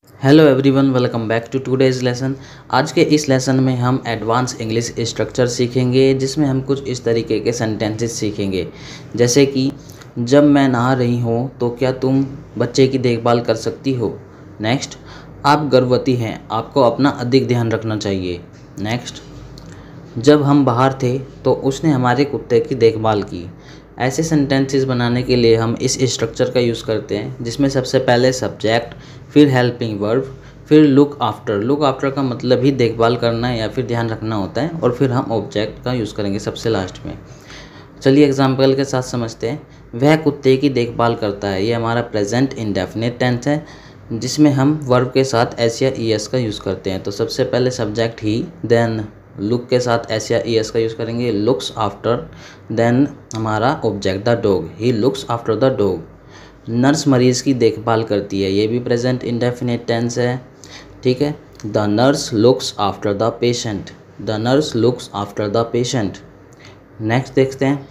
Hello everyone, welcome back to today's lesson. आज के इस लेसन में हम एडवांस इंग्लिश स्ट्रक्चर सीखेंगे, जिसमें हम कुछ इस तरीके के सेंटेंसेस सीखेंगे, जैसे कि जब मैं नहा रही हूँ तो क्या तुम बच्चे की देखभाल कर सकती हो। नेक्स्ट, आप गर्भवती हैं, आपको अपना अधिक ध्यान रखना चाहिए। नेक्स्ट, जब हम बाहर थे तो उसने हमारे कुत्ते की देखभाल की। ऐसे सेंटेंसेस बनाने के लिए हम इस स्ट्रक्चर का यूज़ करते हैं, जिसमें सबसे पहले सब्जेक्ट, फिर हेल्पिंग वर्ब, फिर लुक आफ्टर। लुक आफ्टर का मतलब ही देखभाल करना या फिर ध्यान रखना होता है, और फिर हम ऑब्जेक्ट का यूज़ करेंगे सबसे लास्ट में। चलिए एग्जाम्पल के साथ समझते हैं। वह कुत्ते की देखभाल करता है, ये हमारा प्रेजेंट इंडेफिनिट टेंस है, जिसमें हम वर्ब के साथ एस या ई एस का यूज़ करते हैं। तो सबसे पहले सब्जेक्ट ही, देन लुक के साथ एस या ई एस का यूज़ करेंगे, लुक्स आफ्टर, देन हमारा object the dog, he looks after the dog. Nurse मरीज़ की देखभाल करती है, ये भी प्रेजेंट इंडेफिनिट टेंस है, ठीक है। The nurse looks after the patient, the nurse looks after the patient. Next देखते हैं,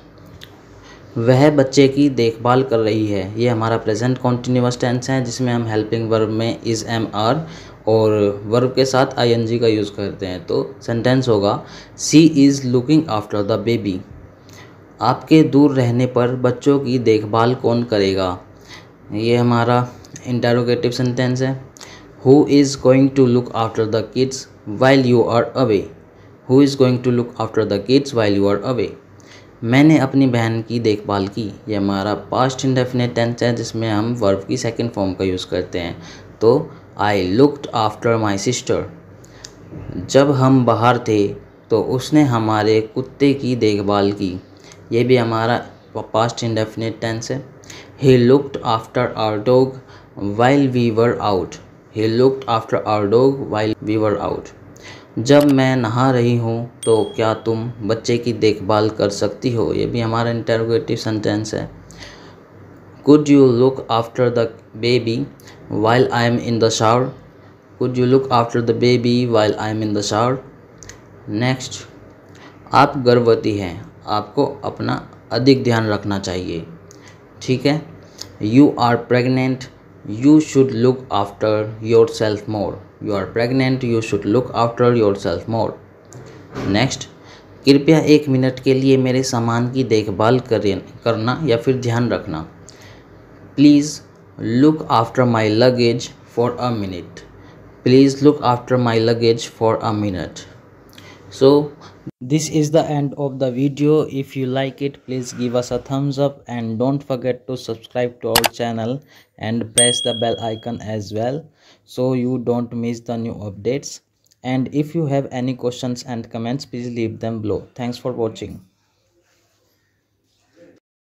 वह बच्चे की देखभाल कर रही है, ये हमारा प्रेजेंट कॉन्टिन्यूअस टेंस है, जिसमें हम हेल्पिंग वर्ब में इज़, एम, आर और वर्ब के साथ आई एन जी का यूज़ करते हैं। तो सेंटेंस होगा, she is looking after the baby. आपके दूर रहने पर बच्चों की देखभाल कौन करेगा, ये हमारा इंटरोगेटिव सेंटेंस है। Who is going to look after the kids while you are away, who is going to look after the kids while you are away. मैंने अपनी बहन की देखभाल की, ये हमारा पास्ट इंडेफिनिट टेंस है, जिसमें हम वर्ब की सेकंड फॉर्म का यूज़ करते हैं। तो I looked after my sister. जब हम बाहर थे तो उसने हमारे कुत्ते की देखभाल की, ये भी हमारा पास्ट इंडेफिनिट टेंस है। He looked after our dog while we were out, he looked after our dog while we were out. जब मैं नहा रही हूँ तो क्या तुम बच्चे की देखभाल कर सकती हो, ये भी हमारा इंटरोगेटिव सेंटेंस है। Could you look after the baby while I am in the shower, could you look after the baby while I am in the shower. Next, आप गर्भवती हैं, आपको अपना अधिक ध्यान रखना चाहिए, ठीक है। You are pregnant, you should look after yourself more, you are pregnant, you should look after yourself more. Next, कृपया 1 मिनट के लिए मेरे सामान की देखभाल करना या फिर ध्यान रखना। Please look after my luggage for a minute, please look after my luggage for a minute. So this is the end of the video. If you like it, please give us a thumbs up and don't forget to subscribe to our channel and press the bell icon as well, so you don't miss the new updates. And if you have any questions and comments, please leave them below. Thanks for watching.